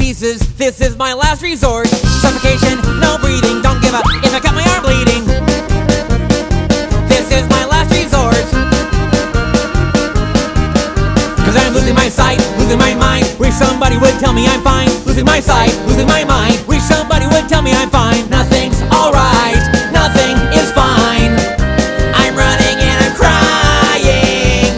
pieces. This is my last resort. Suffocation, no breathing, don't give up if I cut my arm bleeding. This is my last resort. Cause I'm losing my sight, losing my mind. Wish somebody would tell me I'm fine. Losing my sight, losing my mind. Wish somebody would tell me I'm fine. Nothing's alright, nothing is fine. I'm running and I'm crying.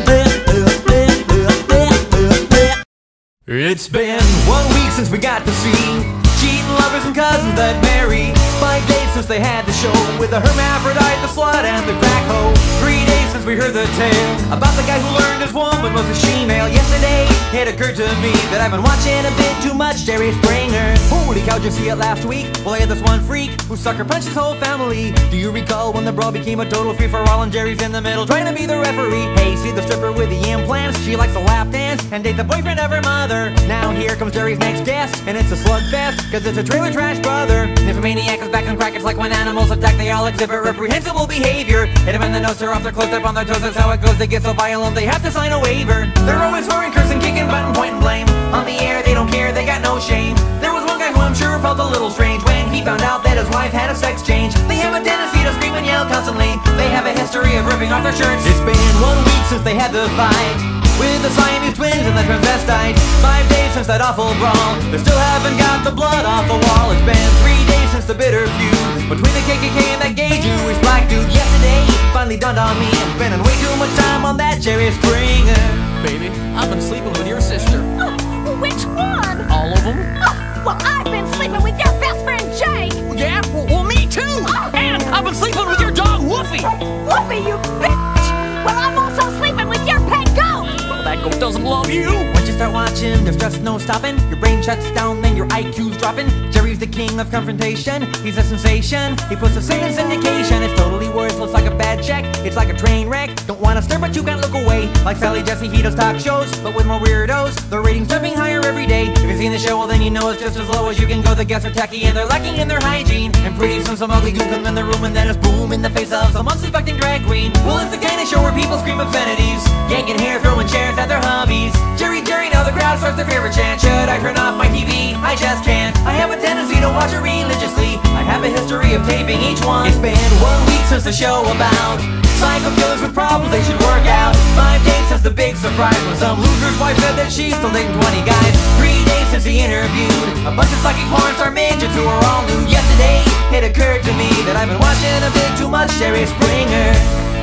It's been 1 week since we got to see cheating lovers and cousins that marry. 5 days since they had the show with the hermaphrodite, the slut, and the crack hoe. 3 days since we heard the tale about the guy who learned his woman was a she-male. Yesterday, it occurred to me that I've been watching a bit too much Jerry Springer. Holy cow, did you see it last week? Well, I had this one freak who sucker punched his whole family. Do you recall when the brawl became a total free-for-all and Jerry's in the middle trying to be the referee? Hey, see the stripper with the implants? She likes to lap dance and date the boyfriend of her mother. Now here comes Jerry's next guest, and it's a slugfest, cause it's a trailer trash brother. Nymphomaniac is back on crack, it's like when animals attack, they all exhibit reprehensible behavior. Hit them in the nose, they're off their clothes, up on their toes, that's how it goes. They get so violent, they have to sign a waiver. They're always swearing, cursing, kicking, button, pointing blame. On the air, they don't care, they got no shame. There was one guy who I'm sure felt a little strange when he found out that his wife had a sex change. They have a tendency to scream and yell constantly. They have a history of ripping off their shirts. It's been 1 week since they had the fight with the Siamese twins and the transvestite. 5 days since that awful brawl. They still haven't got the blood off the wall. It's been 3 days since the bitter feud between the KKK and that gay Jewish black dude. Yesterday, finally dawned on me, I'm spending way too much time on that Jerry Springer. Baby, I've been sleeping with your sister. Oh, which one? All of them? Oh, well, I've been sleeping with your best friend Jake. Yeah, well me too. And I've been sleeping with your dog Woofy. Whoopee, you bitch! Well, I'm also sleeping with your pet goat. Well, that goat doesn't love you. Once you start watching, there's just no stopping. Your brain shuts down, then your IQ's dropping. Jerry's the king of confrontation. He's a sensation. He puts us in syndication. It's totally worthless like a bad check. It's like a train wreck. Don't wanna stir, but you can't look away. Like Sally Jesse, he does talk shows, but with more weirdos. The ratings jumping higher every day. If you've seen the show, well then you know it's just as low as you can go. The guests are tacky and they're lacking in their hygiene. And pretty soon some ugly goon comes in the room and then it's boom in the face of some unsuspecting drag queen. Well, it's the kind of show where people scream obscenities, yanking hair, throwing chairs at their hobbies. Jerry, now the crowd starts their favorite chant. Should I turn off my TV? I just can't. I have a tendency to watch it religiously. I have a history of taping each one. It's been 1 week since the show about psycho killers with problems they should work out. 5 days since the big surprise when some loser's wife said that she's still dating 20 guys. 3 days since he interviewed a bunch of psychic porn star midgets who are all nude. Yesterday, it occurred to me that I've been watching a bit too much Jerry Springer.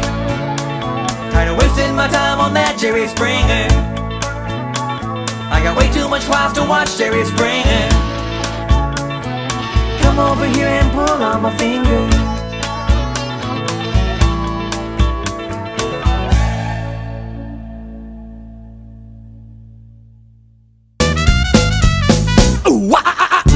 Tired of wasting my time on that Jerry Springer. I got way too much class to watch Jerry Springer. Come over here and pull on my finger. Ooh, ah, ah, ah.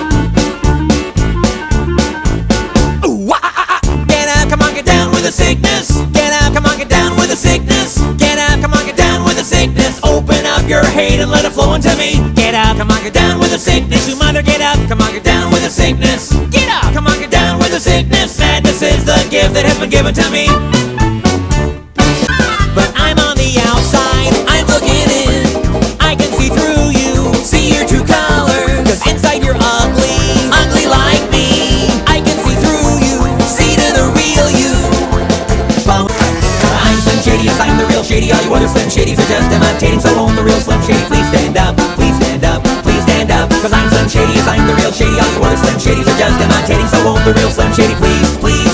Ooh, ah, ah, ah. Get up, come on, get down with the sickness. Get up, come on, get down with the sickness. Get up, come on, get down with the sickness. Open up your hate and let it flow into me. Get up, come on, get down with the sickness. You mother, get up, come on, get down with the sickness. Get up, come on, get down with the sickness. Madness is the gift that has been given to me. But I'm on the outside, I'm looking in. I can see through you, see your true colors. Cause inside you're ugly, ugly like me. I can see through you, see to the real you. But I'm Slim Shady, yes, I'm the real Shady. All you other Slim Shadys are just imitating. So own the real Slim Shady, please stand up, please stand up, please stand up. Cause I'm Slim Shady, yes, I'm the real Shady. All you other Slim Shadys are just imitating. So own the real Slim Shady, please, please.